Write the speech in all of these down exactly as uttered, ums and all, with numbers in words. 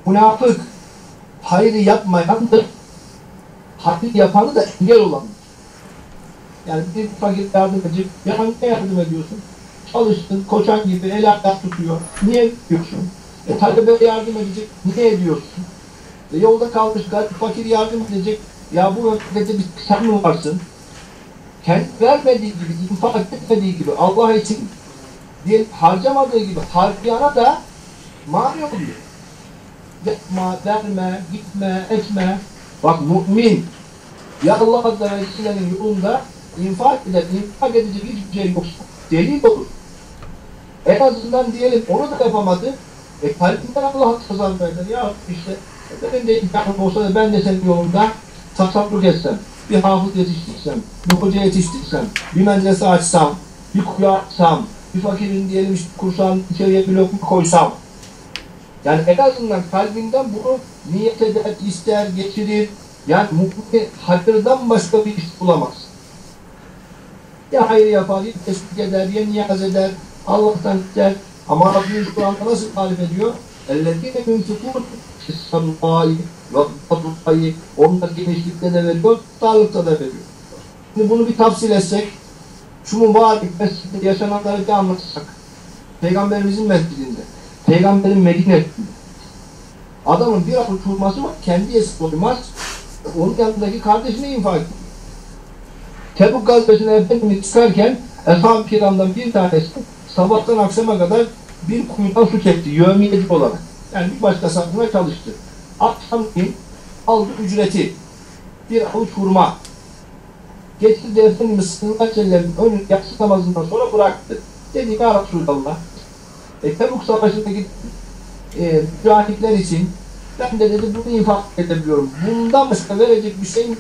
Münafık hayrı yapmayandır, hayır yapanı da engel olandır. Yani bir fakir yardım edecek, ya ne yardım ediyorsun? Çalıştın, koçan gibi el ayak tutuyor. Niye ediyorsun? E talebe yardım edecek, niye ediyorsun? E, yolda kalmış fakir yardım edecek, ya bu memlekette bir sen mi varsın? Kendi vermediği gibi, infak etmediği gibi, Allah için diye harcamadığı gibi harcayana da mani oluyor. Yapma, verme, gitme, etme. Bak mümin, ya Allah Azze ve Celle'nin yolunda infak eder, infak edecek hiçbir şey yoksa delil olur. En azından diyelim onu da yapamadı. E kalbinden Allah'a kazan verdi. Ya işte benim de imkanım olsa da ben de senin yolunda tasarruf etsem, bir hafız yetiştirsem, bir hoca yetiştirsem, bir medrese açsam, bir kule açsam, bir fakirin diyelim işte kursağın içeriye bir lokma koysam. Yani en azından kalbinden bunu niyet eder, ister, geçirir. Yani mutlaka hayırdan başka bir iş bulamaz. Ya hayır yapar, ya tespit eder, ya niyaz eder, Allah'tan ister. Ama Rabbimiz Kur'an'da nasıl tarif ediyor? اَلَّذِينَ يُنْفِقُونَ فِي السَّرَّاءِ وَالضَّرَّاءِ Onlar genişlikte de veriyor, darlıkta da veriyor. Şimdi bunu bir tafsil etsek, şu mübarek mescidde yaşananları bir anlatsak, Peygamberimizin mescidinde, Peygamberin Medine'sinde, adamın bir avuç hurması var, kendi yesi doymaz, onun yanındaki kardeşine infak ediyor. Tebuk gazvesine Efendimiz çıkarken Eshab-ı Kiram'dan bir tanesi sabahtan akşama kadar bir kuyudan su çekti, yevmiyeci olarak. Yani bir başka satmaya çalıştı. Akşamleyin aldı ücreti, bir avuç hurma. Getirdi Efendimiz sallallahu aleyhi ve sellem'in önü yatsı namazından sonra bıraktı. Dedi ya Resulallah, e, Tebuk Savaşı'ndaki e, mücahitler için ben de dedi bunu infak edebiliyorum. Bundan başka verecek bir şeyim.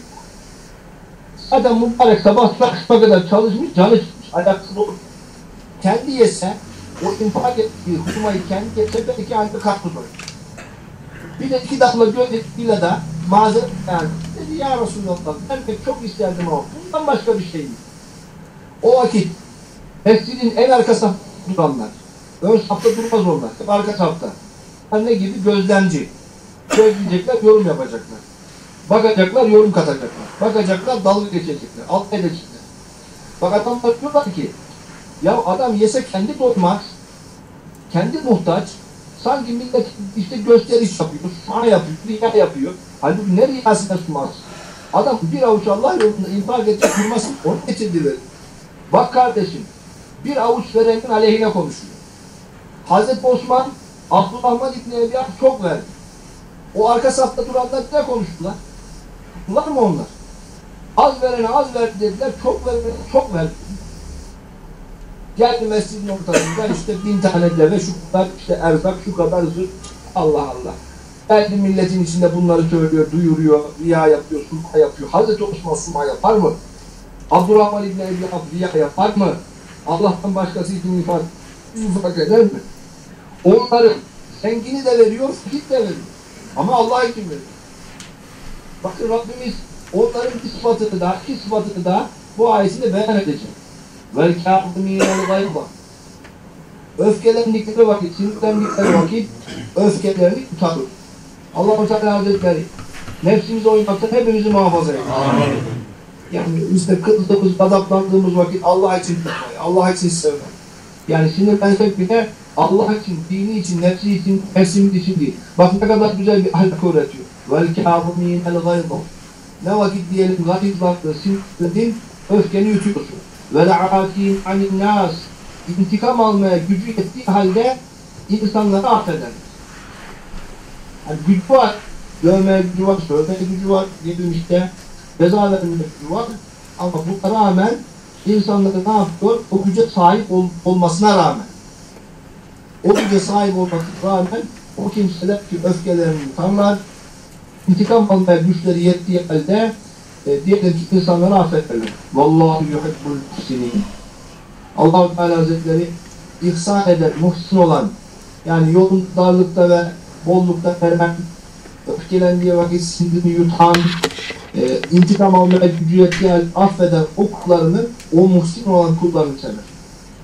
Zaten mübarek sabahtan akşama kadar çalışmış, canı çıkmış, ayaksız olur. Kendi yese, o infak ettiği hurmayı kendi yese belki aynı kalktı böyle. Bir de iki dakika gözetiyle de mazeret yani dedi ya Resulallah ben de çok isterdim ama bundan başka bir şey değil. O vakit mescidin en arka safta duranlar, ön safta durmaz onlar, hep arka safta. Yani ne gibi? Gözlemci. Gözleyecekler, yorum yapacaklar. Bakacaklar, yorum katacaklar. Bakacaklar, dalga geçecekler, alt edecekler. Bak adamlar diyorlar ki, ya adam yese kendi doymaz, kendi muhtaç, sanki millet işte gösteriş yapıyor, sana yapıyor, riya yapıyor. Halbuki ne riyasına sunmaz? Adam bir avuç Allah yolunda infak edecek durmasın, onu getirdi verir. Bak kardeşim, bir avuç verenin aleyhine konuşuyor. Hazreti Osman, Abdurrahman İbni Evliya çok verdi. O arka safta duranlar ne konuştular? Bunlar mı onlar? Az verene az verdi dediler, çok verene çok verdi. Geldi mescidin ortasında işte bin tane deve, şu kadar işte erzak, şu kadar zırh. Allah Allah. Geldi milletin içinde bunları söylüyor, duyuruyor, riya yapıyor, summa yapıyor. Hazreti Osman summa yapar mı? Abdurrahman İbni Evliya riya yapar mı? Allah'tan başkası için infak, infak eder mi? Onların zengini de veriyor, fakir de veriyor. Ama Allah için veriyor. Bakın Rabbimiz onların bir sıfatını da, iki sıfatını da bu ayetinde beyan edecek. وَالْكَاظِمِينَ الْغَيْظَ Öfkelendikleri vakit, sinirlendikleri vakit öfkelerini tutarır. Allah-u Teala Hazretleri nefsimizi oymaktan hepimizi muhafaza eder. Yani işte kızdığımız, gadaplandığımız vakit Allah için tutmayı, Allah için sevmek. Yani sinirlensek bile Allah için, dini için, nefsi için, nefsimiz için değil. Bak ne kadar güzel bir ahlak öğretiyor. وَالْكَاظِمِينَ الْغَيْظَ Ne vakit diyelim gayz vakti, sinirlendin, öfkeni yutuyorsun. وَلَعَاتِينَ عَنِ النَّاسِ İntikam almaya gücü yettiği halde insanları affeder. Yani gücü var, dövmeye gücü var, sövmeye gücü var, diyelim işte, ceza vermeye gücü var. Ama buna rağmen insanları ne yapıyor? O güce sahip ol, olmasına rağmen. O güce sahip olmasına rağmen o kimseler ki öfkelerini tutarlar, intikam almaya güçleri yettiği halde e, diyelim ki insanları affederler. Vallahu yuhibbul muhsinin. Allah-u Teala Hazretleri ihsan eder, muhsin olan, yani yolun darlıkta ve bollukta veren, öfkelendiği vakit sinirini yutan, e, intikam almaya gücü yettiği halde affeden o kullarını, o muhsin olan kullarını sever.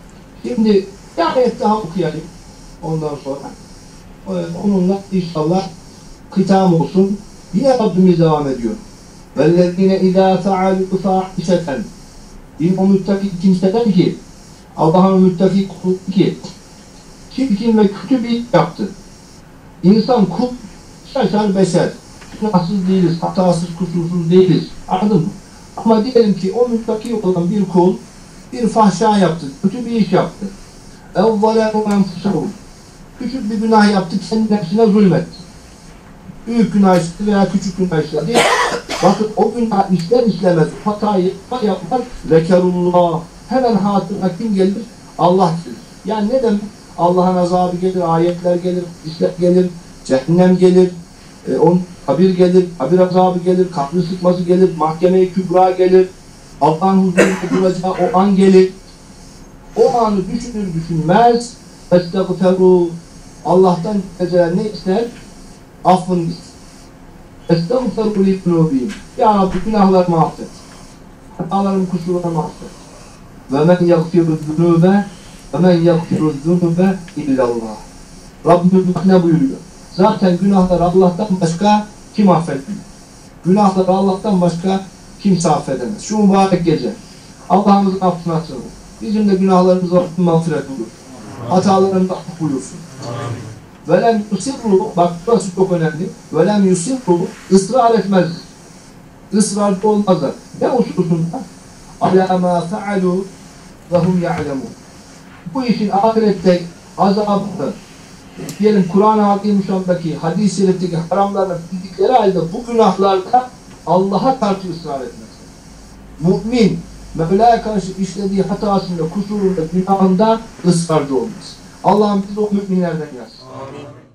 Şimdi bir ayet daha okuyalım ondan sonra. E, onunla inşallah hitam olsun. Yine Rabbimiz devam ediyor. وَالَّذِينَ اِذَا فَعَلُوا فَاحِشَةً Yine o müttaki kimseden ki Allah'ın müttaki kulu ki çirkin ve kötü bir iş yaptı. İnsan kul, şaşar beşer. Günahsız değiliz, hatasız, kusursuz değiliz. Anladın mı? Ama diyelim ki o müttaki olan bir kul bir fahşa yaptı, kötü bir iş yaptı. اَوْظَلَهُ اَنْفُسَهُ Küçük bir günah yaptı, kendi nefsine zulmetti. Büyük günah işledi veya küçük günah işledi. Bakın o günah işler işlemez, hatayı yapar, zekerullah. Hemen hatırına kim gelir? Allah gelir. Yani ne demek? Allah'ın azabı gelir, ayetler gelir, işler gelir, cehennem gelir, e, on, kabir gelir, kabir azabı gelir, kabri sıkması gelir, mahkeme-i kübra gelir, Allah'ın huzurunda duracağı o an gelir. O anı düşünür düşünmez, estağfiru, Allah'tan eceler ne ister? Affını ister. Estağfiru li kulubihim. Ya Rabbi günahlarımı affet. Hatalarımı, kusurlarımı affet. Ve men yagfiru zunube ve men yagfiru zunube illallah. Rabbimiz ne buyuruyor? Zaten günahlar Allah'tan başka kim affetmiyor? Günahlar Allah'tan başka kimse affedemez. Şu mübarek gece Allah'ımızın affına sığınır. Bizim de günahlarımıza mağfiret olur. Hatalarımızı affı buyursun. Velem yusirru, bak burası çok önemli. Velem yusirru, ısrar etmez. Israrda olmazlar. Ne hususunda? Alâ mâ fe'alû ve hum ya'lemûn. Bu işin ahirette azabını, diyelim Kur'an-ı Hakim'deki, hadis-i şerifteki haramlarını bildikleri halde bu günahlarda Allah'a karşı ısrar etmez. Mümin, Mevla'ya karşı işlediği hatasında, kusurunda, günahında ısrarcı olmaz. Allah'ım bizi o müminlerden yazsın. Amin.